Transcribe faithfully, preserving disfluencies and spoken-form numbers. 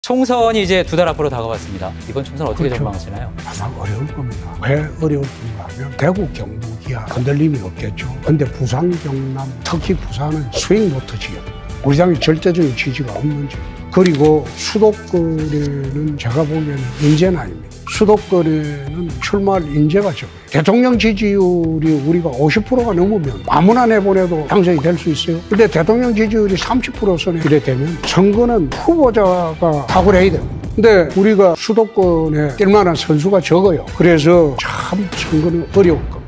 총선이 이제 두 달 앞으로 다가왔습니다. 이번 총선 어떻게 그렇죠. 전망하시나요? 아마 어려울 겁니다. 왜 어려울 건가 하면 대구, 경북이야 흔들림이 없겠죠. 근데 부산, 경남, 특히 부산은 스윙모터 지역. 우리 당의 절대적인 지지가 없는 지역. 그리고 수도권에는 제가 보기에는 인재는 아닙니다. 수도권에는 출마할 인재가 적어요. 대통령 지지율이 우리가 오십 퍼센트가 넘으면 아무나 내보내도 당선이 될 수 있어요. 근데 대통령 지지율이 삼십 퍼센트 선에 이래 되면 선거는 후보자가 탁월해야 됩니다. 근데 우리가 수도권에 뛸 만한 선수가 적어요. 그래서 참 선거는 어려울 겁니다.